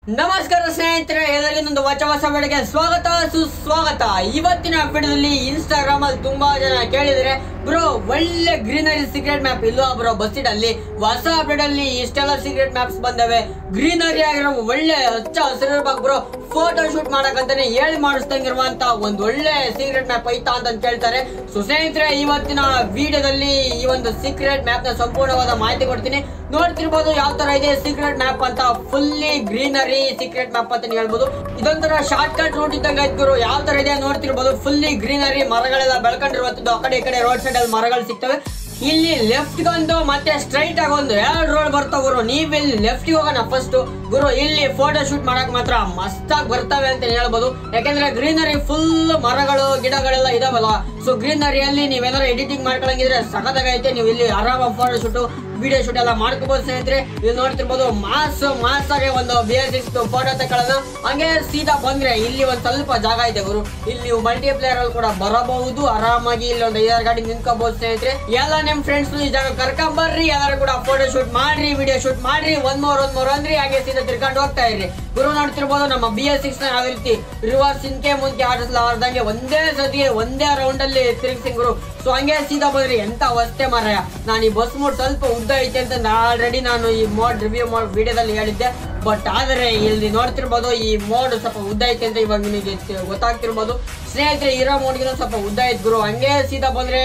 ನಮಸ್ಕಾರ ಸ್ನೇಹಿತರೆ, ಎಲ್ಲರಿಗೊಂದು ಹೊಸ ಬೆಳಗ್ಗೆ ಸ್ವಾಗತ ಸುಸ್ವಾಗತ. ಇವತ್ತಿನ ವಿಡಿಯೋದಲ್ಲಿ ಇನ್ಸ್ಟಾಗ್ರಾಮ್ ಅಲ್ಲಿ ತುಂಬಾ ಜನ ಕೇಳಿದ್ರೆ ಬ್ರೋ ಒಳ್ಳೆ ಗ್ರೀನರಿ ಸೀಕ್ರೆಟ್ ಮ್ಯಾಪ್ ಇಲ್ವಾ ಬ್ರೋ ಬಸ್ಸಿಡ್ ಅಲ್ಲಿ ಹೊಸ ಅಪ್ಡೇಟ್ ಅಲ್ಲಿ ಇಷ್ಟೆಲ್ಲ ಸೀಕ್ರೆಟ್ ಮ್ಯಾಪ್ಸ್ ಬಂದವೆ, ಗ್ರೀನರಿ ಆಗಿರೋ ಒಳ್ಳೆ ಹಚ್ಚ ಹಸಿರಿರ್ಬೇಕು ಬ್ರೋ, ಫೋಟೋ ಶೂಟ್ ಮಾಡಕಂತಾನೆ ಹೇಳಿ ಮಾಡಿಸ್ದಂಗಿರುವಂತ ಒಂದು ಒಳ್ಳೆ ಸೀಕ್ರೆಟ್ ಮ್ಯಾಪ್ ಐತಾ ಅಂತ ಕೇಳ್ತಾರೆ. ಸೊ ಸ್ನೇಹಿತರೆ, ಇವತ್ತಿನ ವಿಡಿಯೋದಲ್ಲಿ ಈ ಒಂದು ಸೀಕ್ರೆಟ್ ಮ್ಯಾಪ್ ನ ಸಂಪೂರ್ಣವಾದ ಮಾಹಿತಿ ಕೊಡ್ತೀನಿ. ನೋಡ್ತಿರ್ಬೋದು ಯಾವ ತರ ಇದೆ ಸೀಕ್ರೆಟ್ ಮ್ಯಾಪ್ ಅಂತ. ಫುಲ್ಲಿ ಗ್ರೀನರಿ ಸೀಕ್ರೆಟ್ ಮ್ಯಾಪ್ ಅಂತ ಹೇಳ್ಬೋದು. ಇದೊಂಥರ ಶಾರ್ಟ್ ಕಟ್ ರೂಟ್ ಇದ್ದಂಗೆ ಐತ್ ಗುರು. ಯಾವ ತರ ಇದೆ ನೋಡ್ತಿರ್ಬೋದು. ಫುಲ್ಲಿ ಗ್ರೀನರಿ, ಮರಗಳೆಲ್ಲ ಬೆಳ್ಕೊಂಡಿರುವಂತದ್ದು. ಆ ಕಡೆ ಈ ಕಡೆ ರೋಡ್ ಸೈಡ್ ಅಲ್ಲಿ ಮರಗಳು ಸಿಗ್ತವೆ. ಇಲ್ಲಿ ಲೆಫ್ಟ್ ಗೊಂದು ಮತ್ತೆ ಸ್ಟ್ರೈಟ್ ಆಗಿ ಒಂದು 2 ರೋಡ್ ಬರ್ತಾವ ಗುರು. ನೀವ್ ಇಲ್ಲಿ ಲೆಫ್ಟ್ ಹೋಗೋಣ ಫಸ್ಟ್ ಗುರು. ಇಲ್ಲಿ ಫೋಟೋ ಶೂಟ್ ಮಾಡಕ್ ಮಾತ್ರ ಮಸ್ತಾಗಿ ಬರ್ತವೆ ಅಂತ ಹೇಳ್ಬೋದು. ಯಾಕಂದ್ರೆ ಗ್ರೀನರಿ ಫುಲ್ ಮರಗಳು ಗಿಡಗಳೆಲ್ಲ ಇದಾವಲ್ಲ. ಸೊ ಗ್ರೀನರಿಯಲ್ಲಿ ನೀವೇನಾದ್ರು ಎಡಿಟಿಂಗ್ ಮಾಡ್ಕೊಳಂಗಿದ್ರೆ ಸಖತ್ತಾಗೈತೆ. ನೀವು ಇಲ್ಲಿ ಆರಾಮಾಗಿ ಫೋಟೋ ಶೂಟ್ ವಿಡಿಯೋ ಶೂಟ್ ಎಲ್ಲ ಮಾಡ್ಕೋಬಹುದು ಸ್ನೇಹಿತರೆ. ಇಲ್ಲಿ ನೋಡ್ತಿರ್ಬೋದು ಮಾಸ್ ಆಗಿ ಒಂದು BS6 ಫೋಟೋ ತಗೊಳ್ಳೋಣ. ಹಂಗೆ ಸೀದಾ ಬಂದ್ರೆ ಇಲ್ಲಿ ಒಂದ್ ಸ್ವಲ್ಪ ಜಾಗ ಇದೆ ಗುರು. ಇಲ್ಲಿ ನೀವು ಮಲ್ಟಿಪ್ಲೇಯರ್ ಅಲ್ಲಿ ಕೂಡ ಬರಬಹುದು ಆರಾಮಾಗಿ. ಇಲ್ಲಿ ಒಂದು 5 ಗಾಡಿ ನಿಂತ್ಕೋಬಹುದು ಸ್ನೇಹಿತರೆ. ಎಲ್ಲ ನಿಮ್ ಫ್ರೆಂಡ್ಸ್ ಈ ಜಾಗ ಕರ್ಕೊಂಡ್ ಬರ್ರಿ. ಎಲ್ಲರೂ ಕೂಡ ಫೋಟೋ ಶೂಟ್ ಮಾಡ್ರಿ, ವಿಡಿಯೋ ಶೂಟ್ ಮಾಡ್ರಿ. ಒಂದ್ ಮೂರ್ ಅಂದ್ರಿ ಹಾಗೆ ಸೀದಾ ತಿರ್ಕೊಂಡು ಹೋಗ್ತಾ ಇರ್ರಿ ಗುರು. ನೋಡ್ತಿರ್ಬೋದು ನಮ್ಮ BS6 ನ ಯಾವ ರೀತಿ ರಿವರ್ಸ್ ಇಂಕೆ ಮುಂಚೆ ಆಡಿಸ್ಲಾರ್ದಂಗೆ ಒಂದೇ ಸತಿಗೆ ಒಂದೇ ರೌಂಡ್ ಅಲ್ಲಿ ತಿರುಗಿಸಿ ಗುರು. ಸೊ ಹಂಗೆ ಸೀದಾ ಬಂದ್ರಿ. ಎಂತ ಅವಸ್ಥೆ ಮಾರಾಯ. ನಾನು ಈ ಬಸ್ ಮೋಡ್ ಸ್ವಲ್ಪ ಉದ್ದ ಐತೆ ಅಂತ ಆಲ್ರೆಡಿ ನಾನು ಈ ಮೋಡ್ ರಿವ್ಯೂ ವಿಡಿಯೋದಲ್ಲಿ ಹೇಳಿದ್ದೆ. ಬಟ್ ಆದ್ರೆ ಇಲ್ಲಿ ನೋಡ್ತಿರ್ಬೋದು ಈ ಮೋಡ್ ಸ್ವಲ್ಪ ಉದ್ದ ಐತೆ ಅಂತ ಇವಾಗ ನಿಮಗೆ ಗೊತ್ತಾಗ್ತಿರ್ಬೋದು ಸ್ನೇಹಿತರೆ. ಇರೋ ಮೋಡ್ಗಿನ ಸ್ವಲ್ಪ ಉದ್ದ ಐತ್ ಗುರು. ಹಂಗೆ ಸೀದಾ ಬಂದ್ರೆ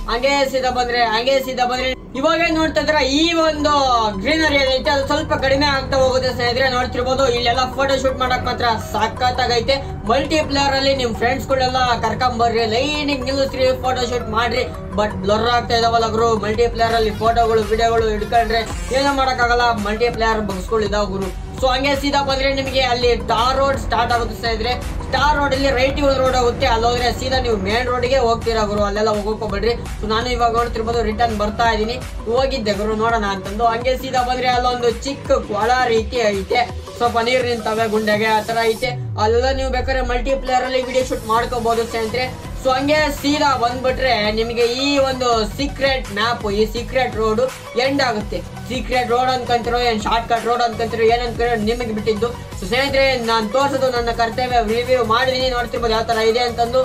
ಇವಾಗ ನೋಡ್ತಾ ಇದ್ರೆ ಈ ಒಂದು ಗ್ರೀನರಿ ಏನೈತೆ ಅದು ಸ್ವಲ್ಪ ಕಡಿಮೆ ಆಗ್ತಾ ಹೋಗುತ್ತೆ ಸ್ನೇಹಿತರೆ. ನೋಡ್ತಿರ್ಬೋದು ಇಲ್ಲೆಲ್ಲ ಫೋಟೋ ಶೂಟ್ ಮಾಡಕ್ ಮಾತ್ರ ಸಖತ್ತಾಗೈತೆ. ಮಲ್ಟಿಪ್ಲೇಯರ್ ಅಲ್ಲಿ ನಿಮ್ ಫ್ರೆಂಡ್ಸ್ ಗಳೆಲ್ಲ ಕರ್ಕೊಂಬರ್ರಿ, ಲೈನಿಗೆ ನಿಲ್ಲಿಸ್ರಿ, ಫೋಟೋ ಶೂಟ್ ಮಾಡ್ರಿ. ಬಟ್ ಬ್ಲರ್ ಆಗ್ತಾ ಇದಾವಲ್ಲ ಗುರು ಮಲ್ಟಿಪ್ಲೇಯರ್ ಅಲ್ಲಿ ಫೋಟೋಗಳು ವಿಡಿಯೋಗಳು ಹಿಡ್ಕೊಂಡ್ರೆ ಏನೋ ಮಾಡಕ್ಕಾಗಲ್ಲ. ಮಲ್ಟಿಪ್ಲೇಯರ್ ಬಗ್ಸ್ಗಳು ಇದಾವ ಗುರು. ಸೊ ಹಂಗೆ ಸೀದಾ ಬಂದ್ರೆ ನಿಮಗೆ ಅಲ್ಲಿ ಟಾರ್ ರೋಡ್ ಸ್ಟಾರ್ಟ್ ಆಗುತ್ತೆ ಸ್ನೇಹಿತರೆ. ಸ್ಟಾರ್ ರೋಡ್ ಅಲ್ಲಿ ರೈಟ್ ರೋಡ್ ಹೋಗುತ್ತೆ. ಅಲ್ಲೋದ್ರೆ ಸೀದಾ ನೀವು ಮೇನ್ ರೋಡ್ಗೆ ಹೋಗ್ತೀರಾ ಗುರು. ಅಲ್ಲೆಲ್ಲ ಹೋಗ್ಕೋಬೇಡ್ರಿ. ಸೊ ನಾನು ಇವಾಗ ನೋಡ್ತಿರ್ಬೋದು ರಿಟರ್ನ್ ಬರ್ತಾ ಇದೀನಿ. ಹೋಗಿದ್ದೆ ಗುರು ನೋಡೋಣ ಅಂತಂದು. ಹಂಗೆ ಸೀದಾ ಬಂದ್ರೆ ಅಲ್ಲೊಂದು ಚಿಕ್ಕ ಕೊಳ ರೀತಿ ಐತೆ. ಸ್ವಲ್ಪ ನೀರು ನಿಂತವೆ ಗುಂಡೆಗೆ ಆ ತರ ಐತೆ. ಅಲ್ಲೆಲ್ಲ ನೀವು ಬೇಕಾದ್ರೆ ಮಲ್ಟಿಪ್ಲೇಯರ್ ಅಲ್ಲಿ ವಿಡಿಯೋ ಶೂಟ್ ಮಾಡ್ಕೋಬಹುದು ಸ್ನೇಹಿತರೆ. ಸೊ ಹಂಗೆ ಸೀದಾ ಬಂದ್ಬಿಟ್ರೆ ನಿಮಗೆ ಈ ಒಂದು ಸೀಕ್ರೆಟ್ ಮ್ಯಾಪ್, ಈ ಸೀಕ್ರೆಟ್ ರೋಡ್ ಎಂಡ್ ಆಗುತ್ತೆ. ಸೀಕ್ರೆಟ್ ರೋಡ್ ಅನ್ಕೊಂತಿರೋ ಏನ್ ಶಾರ್ಟ್ ಕಟ್ ರೋಡ್ ಅನ್ಕೊಂತಿರೋ ಏನಂತ ನಿಮಗೆ ಬಿಟ್ಟಿದ್ದು. ಸೊ ಸ್ನೇಹಿತರೆ, ನಾನು ತೋರ್ಸೋದು ನನ್ನ ಕರ್ತವ್ಯ. ರಿವ್ಯೂ ಮಾಡಿದೀನಿ, ನೋಡ್ತಿರ್ಬೋದು ಯಾವ ತರ ಇದೆ ಅಂತಂದು.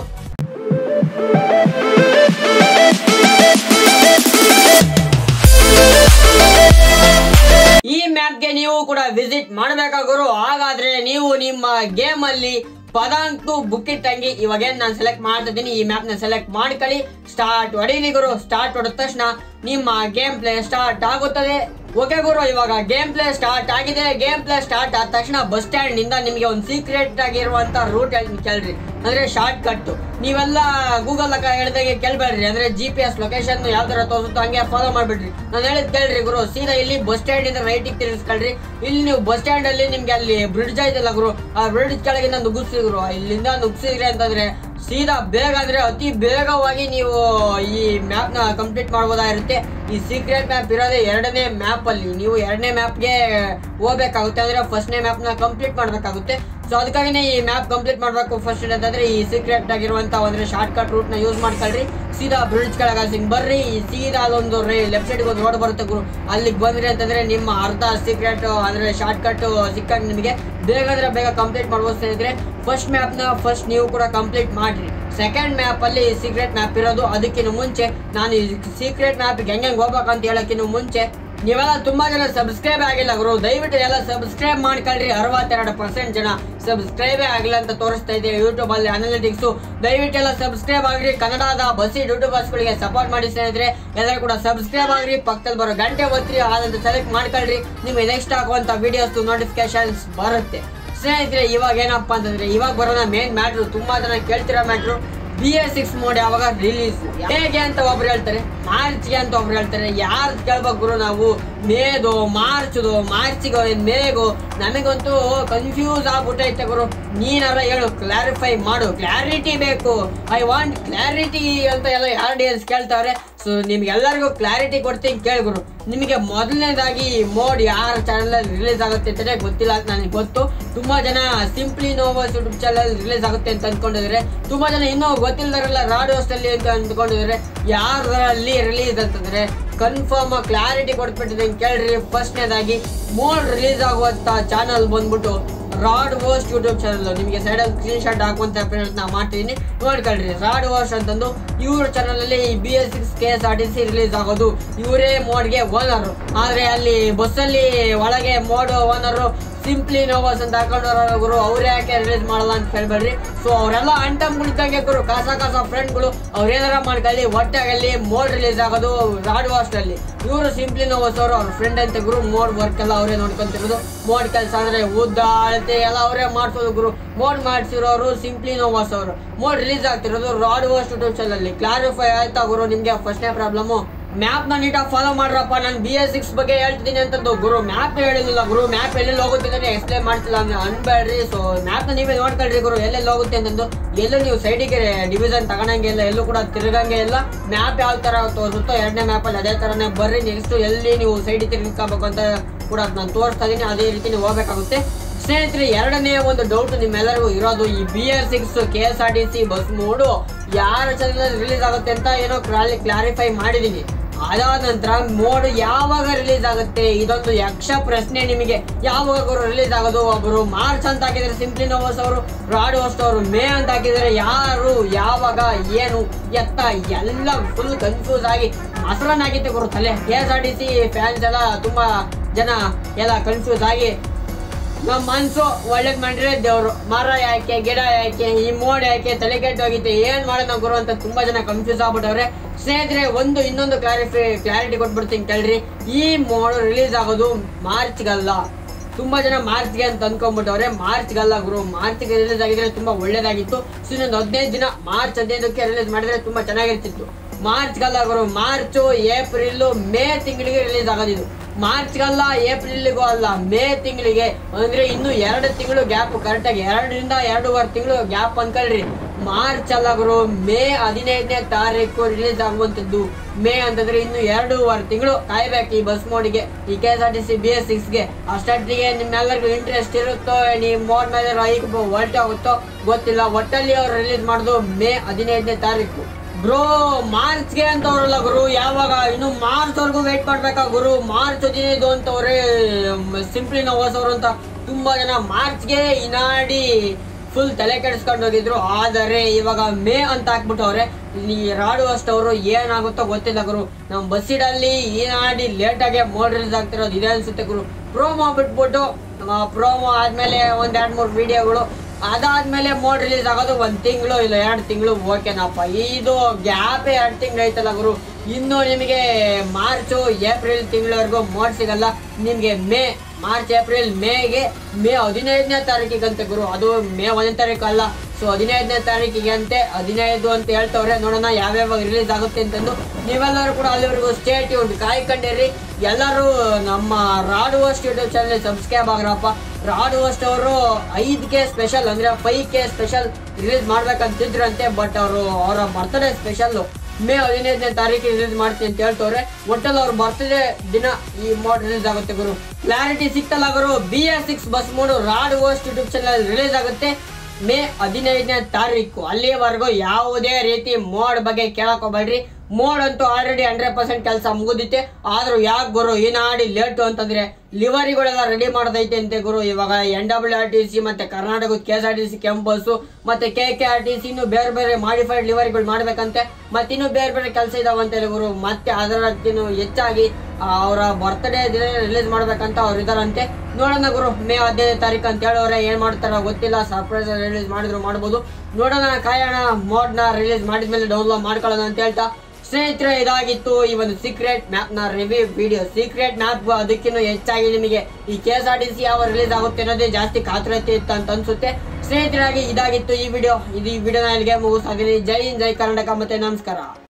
ಈ ಮ್ಯಾಪ್ಗೆ ನೀವು ಕೂಡ ವಿಸಿಟ್ ಮಾಡಬೇಕಾಗುರು. ಹಾಗಾದ್ರೆ ನೀವು ನಿಮ್ಮ ಗೇಮ್ ಅಲ್ಲಿ ಪದಾಂಕು ಬುಕ್ಕಿಟ್ ಹಂಗಿ ಇವಾಗ ಏನ್ ನಾನು ಸೆಲೆಕ್ಟ್ ಮಾಡ್ತಿದ್ದೀನಿ ಈ ಮ್ಯಾಪ್ ನ ಸೆಲೆಕ್ಟ್ ಮಾಡ್ಕೊಳ್ಳಿ. ಸ್ಟಾರ್ಟ್ ಹೊಡೀಲಿ ಗುರು. ಸ್ಟಾರ್ಟ್ ಹೊಡೆದ ತಕ್ಷಣ ನಿಮ್ಮ ಗೇಮ್ ಪ್ಲೇ ಸ್ಟಾರ್ಟ್ ಆಗುತ್ತದೆ. ಓಕೆ ಗುರು, ಇವಾಗ ಗೇಮ್ ಪ್ಲೇ ಸ್ಟಾರ್ಟ್ ಆಗಿದೆ. ಗೇಮ್ ಪ್ಲೇ ಸ್ಟಾರ್ಟ್ ಆದ ತಕ್ಷಣ ಬಸ್ ಸ್ಟ್ಯಾಂಡ್ ನಿಂದ ನಿಮಗೆ ಒಂದು ಸೀಕ್ರೆಟ್ ಆಗಿರುವಂತ ರೂಟ್ ಕೇಳ್ರಿ, ಅಂದ್ರೆ ಶಾರ್ಟ್ ಕಟ್. ನೀವೆಲ್ಲ ಗೂಗಲ್ ಹೇಳ್ದಾಗೆ ಕೇಳ್ಬೇಡ್ರಿ. ಅಂದ್ರೆ GPS ಲೊಕೇಶನ್ ಯಾವ ತರ ತೋರಿಸುತ್ತೋ ಹಂಗೆ ಫಾಲೋ ಮಾಡ್ಬಿಡ್ರಿ. ನಾನು ಹೇಳಿದ್ ಕೇಳ್ರಿ ಗುರು. ಸೀದಾ ಇಲ್ಲಿ ಬಸ್ ಸ್ಟ್ಯಾಂಡ್ ಇಂದ ರೈಟಿಗೆ ತಿರ್ಗಿಸ್ಕೊಳ್ರಿ. ಇಲ್ಲಿ ನೀವು ಬಸ್ ಸ್ಟ್ಯಾಂಡ್ ಅಲ್ಲಿ ನಿಮ್ಗೆ ಅಲ್ಲಿ ಬ್ರಿಡ್ಜ್ ಐತಲ್ಲ ಗುರು, ಆ ಬ್ರಿಡ್ಜ್ ಕೆಳಗಿಂದ ನುಗ್ಗಿಸ್ರಿ ಗುರು. ಇಲ್ಲಿಂದ ನುಗ್ಸಿದ್ರಿ ಅಂತಂದ್ರೆ ಸೀದಾ ಬೇಗ ಅಂದ್ರೆ ಅತಿ ಬೇಗವಾಗಿ ನೀವು ಈ ಮ್ಯಾಪ್ ನ ಕಂಪ್ಲೀಟ್ ಮಾಡಬಹುದಾಗಿರುತ್ತೆ. ಈ ಸೀಕ್ರೆಟ್ ಮ್ಯಾಪ್ ಇರೋದೇ 2ನೇ ಮ್ಯಾಪ್ ಅಲ್ಲಿ. ನೀವು 2ನೇ ಮ್ಯಾಪ್ಗೆ ಹೋಗ್ಬೇಕಾಗುತ್ತೆ. ಅಂದ್ರೆ ಫಸ್ಟ್ನೇ ಮ್ಯಾಪ್ ನ ಕಂಪ್ಲೀಟ್ ಮಾಡ್ಬೇಕಾಗುತ್ತೆ. ಸೊ ಅದಕ್ಕಾಗಿನೇ ಈ ಮ್ಯಾಪ್ ಕಂಪ್ಲೀಟ್ ಮಾಡ್ಬೇಕು ಫಸ್ಟ್ ಅಂತಂದ್ರೆ ಈ ಸೀಕ್ರೆಟ್ ಆಗಿರುವಂತ ಅಂದ್ರೆ ಶಾರ್ಟ್ ಕಟ್ ರೂಟ್ ನ ಯೂಸ್ ಮಾಡ್ಕೊಳ್ರಿ. ಸೀದಾ ಬ್ರಿಡ್ಜ್ ಕೆಳಗೆ ಸಿಂಗ್ ಬರ್ರಿ. ಸೀದಾ ಅಲ್ಲೊಂದು ಲೆಫ್ಟ್ ಸೈಡ್ ಒಂದು ರೋಡ್ ಬರುತ್ತೆ ಗುರು. ಅಲ್ಲಿಗೆ ಬಂದ್ರಿ ಅಂತಂದ್ರೆ ನಿಮ್ಮ ಅರ್ಧ ಸೀಕ್ರೆಟ್ ಅಂದ್ರೆ ಶಾರ್ಟ್ ಕಟ್ ಸಿಕ್ಕಾಗ ನಿಮಗೆ ಬೇಗ ಅಂದ್ರೆ ಬೇಗ ಕಂಪ್ಲೀಟ್ ಮಾಡ್ಬೋದು ಸ್ನೇಹಿತರೆ. ಫಸ್ಟ್ ಮ್ಯಾಪ್ ನ ಫಸ್ಟ್ ನೀವು ಕೂಡ ಕಂಪ್ಲೀಟ್ ಮಾಡ್ರಿ. ಸೆಕೆಂಡ್ ಮ್ಯಾಪ್ ಅಲ್ಲಿ ಸೀಕ್ರೆಟ್ ಮ್ಯಾಪ್ ಇರೋದು. ಅದಕ್ಕಿಂತ ಮುಂಚೆ ನಾನು ಈ ಸೀಕ್ರೆಟ್ ಮ್ಯಾಪ್ ಹೆಂಗೆ ಹೋಗ್ಬೇಕಂತ ಹೇಳಕ್ಕಿಂತ ಮುಂಚೆ ನೀವೆಲ್ಲ ತುಂಬಾ ಜನ ಸಬ್ಸ್ಕ್ರೈಬ್ ಆಗಿಲ್ಲ ಗುರು. ದಯವಿಟ್ಟು ಎಲ್ಲ ಸಬ್ಸ್ಕ್ರೈಬ್ ಮಾಡ್ಕೊಳ್ರಿ. 62% ಜನ ಸಬ್ಸ್ಕ್ರೈಬೇ ಆಗಿಲ್ಲ ಅಂತ ತೋರಿಸ್ತಾ ಇದೆ ಯೂಟ್ಯೂಬ್ ಅಲ್ಲಿ ಅನಾಲಿಟಿಕ್ಸ್. ದಯವಿಟ್ಟು ಎಲ್ಲ ಸಬ್ಸ್ಕ್ರೈಬ್ ಆಗ್ರಿ. ಕನ್ನಡದ ಬಸ್ಸಿಡ್ ಯೂಟ್ಯೂಬರ್ಸ್ಗಳಿಗೆ ಸಪೋರ್ಟ್ ಮಾಡಿ ಸ್ನೇಹಿತರೆ. ಎಲ್ಲರೂ ಕೂಡ ಸಬ್ಸ್ಕ್ರೈಬ್ ಆಗ್ರಿ. ಪಕ್ಕದಲ್ಲಿ ಬರೋ ಗಂಟೆ ಒತ್ತಿರಿ. ಆದಂತ ಸೆಲೆಕ್ಟ್ ಮಾಡ್ಕೊಳ್ರಿ. ನಿಮ್ಗೆ ನೆಕ್ಸ್ಟ್ ಆಗುವಂತ ವಿಡಿಯೋಸ್ ನೋಟಿಫಿಕೇಶನ್ಸ್ ಬರುತ್ತೆ ಸ್ನೇಹಿತರೆ. ಇವಾಗ ಏನಪ್ಪಾ ಅಂತಂದ್ರೆ ಇವಾಗ ಬರೋಣ ಮೇನ್ ಮ್ಯಾಟ್ರು. ತುಂಬಾ ಜನ ಕೇಳ್ತಿರೋ ಮ್ಯಾಟ್ರು, BS6 ಮೋಡ್ ಯಾವಾಗ ರಿಲೀಸ್, ಹೇಗೆ ಅಂತ ಒಬ್ರು ಹೇಳ್ತಾರೆ, ಮಾರ್ಚ್ಗೆ ಅಂತ ಒಬ್ರು ಹೇಳ್ತಾರೆ. ಯಾರು ಕೇಳ್ಬೇಕು ಗುರು ನಾವು? ಮೇದು ಮಾರ್ಚ್ಗೋ ಮೇಗೋ? ನಮಗಂತೂ ಕನ್ಫ್ಯೂಸ್ ಆಗ್ಬಿಟ್ಟೈತೆ ಗುರು. ನೀನಾರ ಹೇಳು, ಕ್ಲಾರಿಫೈ ಮಾಡು. ಕ್ಲಾರಿಟಿ ಬೇಕು. ಐ ವಾಂಟ್ ಕ್ಲಾರಿಟಿ ಅಂತ ಎಲ್ಲ RDS ಕೇಳ್ತಾವ್ರೆ. ಸೊ ನಿಮ್ಗೆಲ್ಲರಿಗೂ ಕ್ಲಾರಿಟಿ ಕೊಡ್ತೀನಿ ಕೇಳಿ ಗುರು. ನಿಮಗೆ ಮೊದಲನೇದಾಗಿ ಮೋಡ್ ಯಾರ ಚಾನಲ್ ಅಲ್ಲಿ ರಿಲೀಸ್ ಆಗುತ್ತೆ ಅಂತಾನೆ ಗೊತ್ತಿಲ್ಲ ಅಂತ ನನಗೆ ಗೊತ್ತು. ತುಂಬಾ ಜನ simply Novas YouTube channel release ಆಗುತ್ತೆ ಅಂತ ಅಂದ್ಕೊಂಡಿದ್ರೆ, ತುಂಬಾ ಜನ ಇನ್ನೂ ಗೊತ್ತಿಲ್ಲದಾರೆಲ್ಲ ರಾಡಿಯೋಸ್ ಅಲ್ಲಿ ಅಂತ ಅಂದ್ಕೊಂಡಿದ್ರೆ. ಯಾರಲ್ಲಿ ರಿಲೀಸ್ ಅಂತಂದ್ರೆ ಕನ್ಫರ್ಮ್ ಕ್ಲಾರಿಟಿ ಕೊಟ್ಬಿಟ್ಟಿದೆ ಕೇಳ್ರಿ. ಫಸ್ಟ್ನೇದಾಗಿ ಮೋಡ್ ರಿಲೀಸ್ ಆಗುವಂತ ಚಾನಲ್ ಬಂದ್ಬಿಟ್ಟು ರಾಡ್ ಹೋಸ್ಟ್ ಯೂಟ್ಯೂಬ್ ಚಾನಲ್. ನಿಮಗೆ ಸೈಡಲ್ಲಿ ಸ್ಕ್ರೀನ್ ಶಾಟ್ ಹಾಕುವಂತ ಪ್ರಯತ್ನ ಮಾಡ್ತಿದ್ದೀನಿ, ನೋಡ್ಕೊಳ್ರಿ. ರಾಡ್ ಹೋಸ್ಟ್ ಅಂತಂದು ಇವ್ರ ಚಾನಲ್ ಅಲ್ಲಿ BS6 KSRTC ರಿಲೀಸ್ ಆಗೋದು. ಇವರೇ ಮೋಡ್ಗೆ ಓನರ್, ಆದ್ರೆ ಅಲ್ಲಿ ಬಸ್ಸಲ್ಲಿ ಒಳಗೆ ಮೋಡ್ ಓನರ್ ಸಿಂಪ್ಲಿ ನೋವಸ್ ಅಂತ ಹಾಕೊಂಡವ್ರ ಗುರು, ಅವ್ರೇ ಯಾಕೆ ರಿಲೀಸ್ ಮಾಡಲ್ಲ ಅಂತ ಕೇಳ್ಬೇಡ್ರಿ. ಸೊ ಅವರೆಲ್ಲ ಅಂಟಮ್ಗಳಿದ್ದಂಗೆ ಗುರು, ಕಾಸ ಫ್ರೆಂಡ್ಗಳು, ಅವ್ರೇನಾರ ಮಾಡ್ಕೊಳ್ಳಿ, ಒಟ್ಟಾಗಲ್ಲಿ ಮೋಡ್ ರಿಲೀಸ್ ಆಗೋದು ರಾಡ್ ಹೋಸ್ಟ್ ಅಲ್ಲಿ. ಇವರು ಸಿಂಪ್ಲಿ ನೋವಸ್ ಅವರು ಅವ್ರ ಫ್ರೆಂಡ್ ಅಂತ ಗುರು. ಮೋಡ್ ವರ್ಕ್ ಎಲ್ಲ ಅವರೇ ನೋಡ್ಕೊಂತಿರೋದು. ಮೋಡ್ ಕೆಲಸ ಅಂದ್ರೆ ಉದ್ದ ಅಳತೆ ಎಲ್ಲ ಅವರೇ ಮಾಡ್ಸೋದು ಗುರು. ಮೋಡ್ ಮಾಡ್ಸಿರೋರು ಸಿಂಪ್ಲಿ ನೋವಸ್ ಅವರು. ಮೋಡ್ ರಿಲೀಸ್ ಆಗ್ತಿರೋದು ರಾಡ್ ಹೋಸ್ಟ್ ಯೂಟ್ಯೂಬ್ ಚಾನಲ್ ಅಲ್ಲಿ. ಕ್ಲಾರಿಫೈ ಆಯ್ತಾ ಗುರು ನಿಮ್ಗೆ? ಫಸ್ಟ್ನೇ ಪ್ರಾಬ್ಲಮ್, ಮ್ಯಾಪ್ ನ ನೀಟಾಗಿ ಫಾಲೋ ಮಾಡ್ರಪ್ಪ. ನಾನು BS6 ಬಗ್ಗೆ ಹೇಳ್ತಿದ್ದೀನಿ ಅಂತಂದು ಗುರು, ಮ್ಯಾಪ್ ಹೇಳಿಲ್ಲ ಗುರು. ಮ್ಯಾಪ್ ಎಲ್ಲೆಲ್ಲಿ ಹೋಗುತ್ತೆ ಎಕ್ಸ್ಪ್ಲೇನ್ ಮಾಡ್ತಿಲ್ಲ ಅನ್ಬೇಡ್ರಿ. ಸೊ ಮ್ಯಾಪ್ ನ ನೀವೇ ನೋಡ್ಕೊಳ್ರಿ ಗುರು, ಎಲ್ಲೆಲ್ಲಿ ಹೋಗುತ್ತೆ ಅಂತಂದು. ಎಲ್ಲೂ ನೀವು ಸೈಡಿಗೆ ಡಿವಿಷನ್ ತಗೊಳಂಗೆ ಇಲ್ಲ, ಎಲ್ಲೂ ಕೂಡ ತಿರುಗಂಗೆ ಇಲ್ಲ. ಮ್ಯಾಪ್ ಯಾವ ತರ ತೋರಿಸುತ್ತೋ ಎರಡನೇ ಮ್ಯಾಪ್ ಅಲ್ಲಿ ಅದೇ ತರನೇ ಬರ್ರಿ. ನೆಕ್ಸ್ಟ್ ಎಲ್ಲಿ ನೀವು ಸೈಡಿಗೆ ತಿರುಗಿಸ್ಕೋಬೇಕು ಅಂತ ಕೂಡ ನಾನು ತೋರಿಸ್ತಾ ಇದೀನಿ, ಅದೇ ರೀತಿ ನೀವು ಹೋಗ್ಬೇಕಾಗುತ್ತೆ. ಸ್ನೇಹಿತರೆ, ಎರಡನೇ ಒಂದು ಡೌಟ್ ನಿಮ್ಮೆಲ್ಲರಿಗೂ ಇರೋದು, ಈ BS6 KSRTC ಬಸ್ ಮೋಡು ಯಾರ ಚಾನಲ್ ರಿಲೀಸ್ ಆಗುತ್ತೆ ಅಂತ ಏನೋ ಕ್ಲಾರಿಫೈ ಮಾಡಿದೀನಿ. ಅದಾದ ನಂತರ ಮೋಡ್ ಯಾವಾಗ ರಿಲೀಸ್ ಆಗುತ್ತೆ, ಇದೊಂದು ಯಕ್ಷ ಪ್ರಶ್ನೆ ನಿಮಗೆ. ಯಾವಾಗ ರಿಲೀಸ್ ಆಗೋದು? ಒಬ್ಬರು ಮಾರ್ಚ್ ಅಂತ ಹಾಕಿದ್ರೆ ಸಿಂಪ್ಲಿ ನೋವಸ್ ಅವರು, ರಾಡ್ ಹೋಸ್ಟ್ ಅವರು ಮೇ ಅಂತ ಹಾಕಿದ್ರೆ ಯಾರು, ಯಾವಾಗ, ಏನು, ಎತ್ತ ಎಲ್ಲ ಫುಲ್ ಕನ್ಫ್ಯೂಸ್ ಆಗಿ ಮೊಸರನ್ನಾಗಿತ್ತು ಗುರು ತಲೆ. KSRTC ಫ್ಯಾನ್ಸ್ ಎಲ್ಲ ತುಂಬಾ ಜನ ಎಲ್ಲ ಕನ್ಫ್ಯೂಸ್ ಆಗಿ, ನಮ್ಮ ಮನ್ಸು ಒಳ್ಳೇದ್ ಮಾಡ್ರೆ ದೇವ್ರು, ಮರ ಯಾಕೆ, ಗಿಡ ಯಾಕೆ, ಈ ಮೋಡ್ ಯಾಕೆ, ತಲೆ ಕೆಟ್ಟೋಗಿತ್ತು, ಏನ್ ಮಾಡೋಣ ಗುರು ಅಂತ ತುಂಬಾ ಜನ ಕನ್ಫ್ಯೂಸ್ ಆಗ್ಬಿಟ್ಟವ್ರೆ. ಸ್ನೇಹಿತರೆ, ಇನ್ನೊಂದು ಕ್ಲಾರಿಟಿ ಕೊಟ್ಬಿಡ್ತೀನಿ ಕೇಳ್ರಿ. ಈ ಮೋಡ್ ರಿಲೀಸ್ ಆಗೋದು ಮಾರ್ಚ್ಗಲ್ಲ. ತುಂಬಾ ಜನ ಮಾರ್ಚ್ಗೆ ಅಂತ ಅನ್ಕೊಂಡ್ಬಿಟ್ಟವ್ರೆ. ಮಾರ್ಚ್ಗಲ್ಲ ಗುರು, ಮಾರ್ಚ್ಗೆ ರಿಲೀಸ್ ಆಗಿದ್ರೆ ತುಂಬಾ ಒಳ್ಳೇದಾಗಿತ್ತು. ಸೊ ಇನ್ನೊಂದು 15 ದಿನ, ಮಾರ್ಚ್ 15ಕ್ಕೆ ರಿಲೀಸ್ ಮಾಡಿದ್ರೆ ತುಂಬಾ ಚೆನ್ನಾಗಿರ್ತಿತ್ತು. ಮಾರ್ಚ್ಗಲ್ಲ ಗುರು, ಮಾರ್ಚ್, ಏಪ್ರಿಲ್, ಮೇ ತಿಂಗಳಿಗೆ ರಿಲೀಸ್ ಆಗೋದಿದು. ಮಾರ್ಚ್ಗಲ್ಲ, ಏಪ್ರಿಲ್ಗೂ ಅಲ್ಲ, ಮೇ ತಿಂಗಳಿಗೆ. ಅಂದ್ರೆ ಇನ್ನು 2 ತಿಂಗಳು ಗ್ಯಾಪ್, ಕರೆಕ್ಟಾಗಿ 2 ರಿಂದ 2.5 ತಿಂಗಳು ಗ್ಯಾಪ್ ಅನ್ಕೊಳ್ರಿ. ಮಾರ್ಚ್ ಅಲ್ಲ ಗುರು, ಮೇ 15ನೇ ತಾರೀಕು ರಿಲೀಸ್ ಆಗುವಂತದ್ದು. ಮೇ ಅಂತಂದ್ರೆ ಇನ್ನು 2.5 ತಿಂಗಳು ಕಾಯ್ಬೇಕು ಈ ಬಸ್ ಮೋಡಿಗೆ, ಈ KSRTC BS6ಗೆ. ಅಷ್ಟೊತ್ತಿಗೆ ನಿಮ್ಮೆಲ್ಲರಿಗೂ ಇಂಟ್ರೆಸ್ಟ್ ಇರುತ್ತೋ, ನೀವು ಮೋಡ್ ಮೇಲೆ ಹೊರಟೆ ಹೋಗುತ್ತೋ ಗೊತ್ತಿಲ್ಲ. ಒಟ್ಟಲ್ಲಿ ಅವ್ರು ರಿಲೀಸ್ ಮಾಡೋದು ಮೇ 15ನೇ ತಾರೀಕು. ಬ್ರೋ, ಮಾರ್ಚ್ಗೆ ಅಂತವ್ರಲ್ಲ ಗುರು, ಯಾವಾಗ? ಇನ್ನು ಮಾರ್ಚ್ ವರ್ಗೂ ವೇಟ್ ಮಾಡ್ಬೇಕಾ ಗುರು? ಮಾರ್ಚ್ 15 ಅಂತವ್ರೆ ಸಿಂಪ್ಲಿ ನೋವಸ್ ಅವರು ಅಂತ ತುಂಬಾ ಜನ ಮಾರ್ಚ್ಗೆ ಇನಾಡಿ ಫುಲ್ ತಲೆ ಕೆಡಿಸ್ಕೊಂಡು ಹೋಗಿದ್ರು. ಆದರೆ ಇವಾಗ ಮೇ ಅಂತ ಹಾಕ್ಬಿಟ್ಟವ್ರೆ. ಈ ರಾಡ್ ಹೋಸ್ಟ್ ಅವರು ಏನಾಗುತ್ತೋ ಗೊತ್ತಿಲ್ಲ ಗುರು. ನಮ್ಮ ಬಸ್ಸಿಡಲ್ಲಿ ಇನಾಡಿ ಲೇಟಾಗೆ ಮೋಡ್ ರಿಲೀಸ್ ಆಗ್ತಿರೋದು ಇದೆ ಅನ್ಸುತ್ತೆ ಗುರು. ಪ್ರೋಮೋ ಬಿಟ್ಬಿಟ್ಟು, ಪ್ರೋಮೋ ಆದ್ಮೇಲೆ 1-2-3 ವಿಡಿಯೋಗಳು, ಅದಾದ್ಮೇಲೆ ಮೋಡ್ ರಿಲೀಸ್ ಆಗೋದು 1 ತಿಂಗಳು ಇಲ್ಲ 2 ತಿಂಗಳು. ಓಕೆನಪ್ಪ, ಇದು ಗ್ಯಾಪೇ 2 ತಿಂಗಳು ಐತಲ್ಲ ಗುರು. ಇನ್ನು ನಿಮಗೆ ಮಾರ್ಚು, ಏಪ್ರಿಲ್ ತಿಂಗಳವರೆಗೂ ಮೋಡ್ ಸಿಗಲ್ಲ. ನಿಮಗೆ ಮಾರ್ಚ್, ಏಪ್ರಿಲ್, ಮೇಗೆ ಮೇ 15ನೇ ತಾರೀಕಿಗಂತೆ ಗುರು. ಅದು ಮೇ 1ನೇ ತಾರೀಕು ಅಲ್ಲ. ಸೊ 15ನೇ ತಾರೀಕಿಗೆ ಅಂತೆ, 15 ಅಂತ ಹೇಳ್ತವ್ರೆ. ನೋಡೋಣ ಯಾವ್ಯಾವ ರಿಲೀಸ್ ಆಗುತ್ತೆ ಅಂತಂದು. ನೀವೆಲ್ಲರೂ ಕೂಡ ಅಲ್ಲಿವರೆಗೂ ಸ್ಟೇ ಟ್ಯೂನ್ಡ್, ಕಾಯ್ಕೊಂಡಿರಿ. ಎಲ್ಲರೂ ನಮ್ಮ Rod Host YouTube channel subscribe ಆಗ್ರಪ್ಪ. ರಾಡ್ ಹೋಸ್ಟ್ ಅವರು 5K ಸ್ಪೆಷಲ್ ಅಂದ್ರೆ 5K ಸ್ಪೆಷಲ್ ರಿಲೀಸ್ ಮಾಡ್ಬೇಕಂತಿದ್ರಂತೆ. ಬಟ್ ಅವರ ಬರ್ತ್ಡೇ ಸ್ಪೆಷಲ್ ಮೇ 15ನೇ ತಾರೀಕಿಗೆ ರಿಲೀಸ್ ಮಾಡ್ತೀನಿ ಅಂತ ಹೇಳ್ತವ್ರೆ. ಒಟ್ಟಲ್ಲಿ ಅವ್ರ ಬರ್ತ್ಡೇ ದಿನ ಈ ಮೋಡ್ ರಿಲೀಸ್ ಆಗುತ್ತೆ ಗುರು. ಕ್ಲಾರಿಟಿ ಸಿಕ್ತಲ್ಲ ಗುರು. BS6 bus mod Rod Host YouTube channel release ಆಗುತ್ತೆ ಮೇ 15ನೇ ತಾರೀಕು. ಅಲ್ಲಿವರೆಗೂ ಯಾವುದೇ ರೀತಿ ಮೋಡ್ ಬಗ್ಗೆ ಕೇಳಕ್ ಹೋಗ್ಬೇಡ್ರಿ. ಮೋಡ್ ಅಂತೂ ಆಲ್ರೆಡಿ 100% ಕೆಲಸ ಮುಗಿದಿತ್ತೆ. ಆದ್ರೂ ಯಾಕೆ ಗುರು ಇನಾಡಿ ಲೇಟು ಅಂತಂದ್ರೆ ಲಿವರಿಗಳೆಲ್ಲ ರೆಡಿ ಮಾಡೋದೈತೆ ಅಂತೆ ಗುರು. ಇವಾಗ NWRTC ಮತ್ತೆ ಕರ್ನಾಟಕದ KSRTC ಕೆಂಪಸ್ ಮತ್ತೆ KKRTC ಇನ್ನು ಬೇರೆ ಮಾಡಿಫೈಡ್ ಲಿವರಿಗಳು ಮಾಡ್ಬೇಕಂತೆ. ಮತ್ತೆ ಇನ್ನು ಬೇರೆ ಕೆಲಸ ಇದಾವಂತೆ ಗುರು. ಮತ್ತೆ ಅದರಕ್ಕಿನ್ನು ಹೆಚ್ಚಾಗಿ ಅವರ ಬರ್ತ್ಡೇ ದಿನ ರಿಲೀಸ್ ಮಾಡ್ಬೇಕಂತ ಅವ್ರು ಇದಾರಂತೆ. ನೋಡೋಣ ಗುರು, ಮೇ 15ನೇ ತಾರೀಕು ಅಂತ ಹೇಳೋರೆ. ಏನ್ ಮಾಡ್ತಾರೋ ಗೊತ್ತಿಲ್ಲ, ಸರ್ಪ್ರೈಸ್ ರಿಲೀಸ್ ಮಾಡಿದ್ರು ಮಾಡ್ಬೋದು. ನೋಡೋಣ, ಕಾಯೋಣ. ಮೋಡ್ ನ ರಿಲೀಸ್ ಮಾಡಿದ್ಮೇಲೆ ಡೌನ್ಲೋಡ್ ಮಾಡ್ಕೊಳ್ಳೋಣ ಅಂತ ಹೇಳ್ತಾ ಸ್ನೇಹಿತರೆ, ಇದಾಗಿತ್ತು ಈ ಒಂದು ಸೀಕ್ರೆಟ್ ಮ್ಯಾಪ್ ನ ರಿವ್ಯೂ ವಿಡಿಯೋ. ಸೀಕ್ರೆಟ್ ಮ್ಯಾಪ್ ಅದಕ್ಕಿಂತ ಹೆಚ್ಚಾಗಿ ನಿಮಗೆ ಈ KSRTC ಯಾವ ರಿಲೀಸ್ ಆಗುತ್ತೆ ಅನ್ನೋದೇ ಜಾಸ್ತಿ ಕಾತುರತೆ ಇತ್ತು ಅಂತ ಅನ್ಸುತ್ತೆ. ಸ್ನೇಹಿತರಾಗಿ ಇದಾಗಿತ್ತು ಈ ವಿಡಿಯೋ. ಈ ವಿಡಿಯೋನ ಇಲ್ಲಿಗೆ ಮುಗಿಸ್ತಾ ಇದೀನಿ. ಜೈ ಹಿಂದ್, ಜೈ ಕರ್ನಾಟಕ, ಮತ್ತೆ ನಮಸ್ಕಾರ.